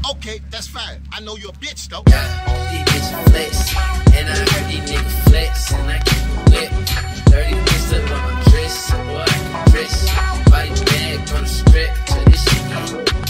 Okay, that's fine. I know you're a bitch, though. These bitches flex, and I heard these niggas flex, and I keep it wet. Dirty bitch up on my dress, so boy I can dress. Body bag on the strap, so this shit